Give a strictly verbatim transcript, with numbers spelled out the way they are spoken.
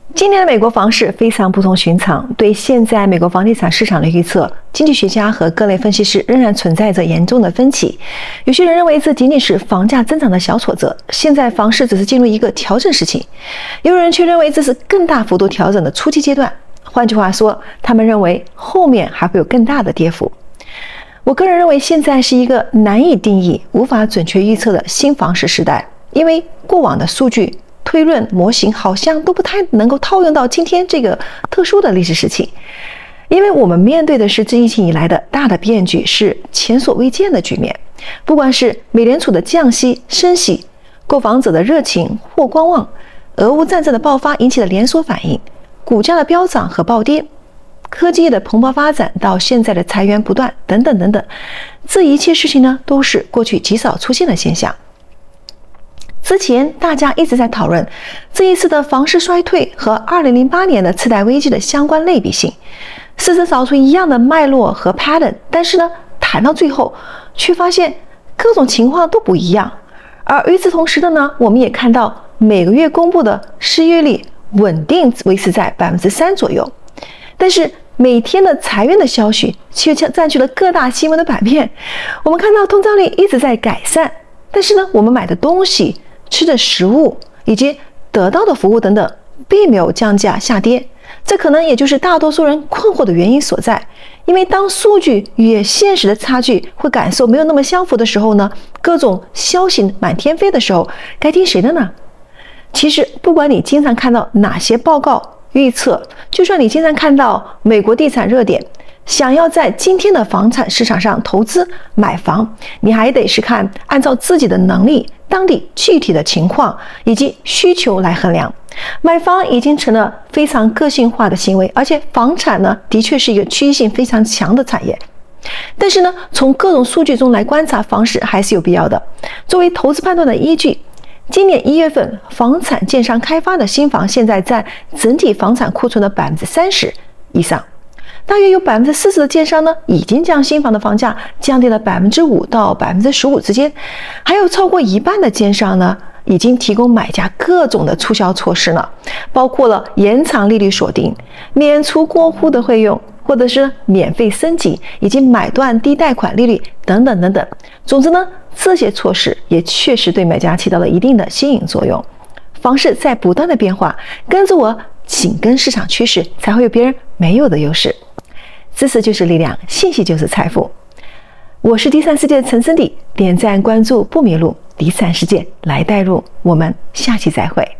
今年的美国房市非常不同寻常，对现在美国房地产市场的预测，经济学家和各类分析师仍然存在着严重的分歧。有些人认为这仅仅是房价增长的小挫折，现在房市只是进入一个调整时期；有人却认为这是更大幅度调整的初期阶段。换句话说，他们认为后面还会有更大的跌幅。我个人认为，现在是一个难以定义、无法准确预测的新房市时代，因为过往的数据推论模型好像都不太能够套用到今天这个特殊的历史时期，因为我们面对的是自疫情以来的大的变局，是前所未见的局面。不管是美联储的降息、升息、购房者的热情或观望、俄乌战争的爆发引起的连锁反应、股价的飙涨和暴跌、科技业的蓬勃发展到现在的裁员不断等等等等，这一切事情呢，都是过去极少出现的现象。之前大家一直在讨论这一次的房市衰退和二零零八年的次贷危机的相关类比性，试着找出一样的脉络和 pattern， 但是呢，谈到最后却发现各种情况都不一样。而与此同时的呢，我们也看到每个月公布的失业率稳定维持在百分之三左右，但是每天的裁员的消息却占据了各大新闻的版面。我们看到通胀率一直在改善，但是呢，我们买的东西、吃的食物以及得到的服务等等，并没有降价下跌。这可能也就是大多数人困惑的原因所在。因为当数据与现实的差距或感受没有那么相符的时候呢，各种消息满天飞的时候，该听谁的呢？其实不管你经常看到哪些报告预测，就算你经常看到美国地产热点，想要在今天的房产市场上投资买房，你还得是看按照自己的能力、当地具体的情况以及需求来衡量。买房已经成了非常个性化的行为，而且房产呢，的确是一个趋势性非常强的产业。但是呢，从各种数据中来观察房市还是有必要的。作为投资判断的依据，今年一月份房产建商开发的新房现在占整体房产库存的百分之三十以上。大约有百分之四十的建商呢，已经将新房的房价降低了百分之五到百分之十五之间，还有超过一半的建商呢，已经提供买家各种的促销措施了，包括了延长利率锁定、免除过户的费用，或者是免费升级，以及买断低贷款利率等等等等。总之呢，这些措施也确实对买家起到了一定的吸引作用。房市在不断的变化，跟着我紧跟市场趋势，才会有别人没有的优势。知识就是力量，信息就是财富。我是第三世界的陈森迪，点赞关注不迷路，第三世界来带路。我们下期再会。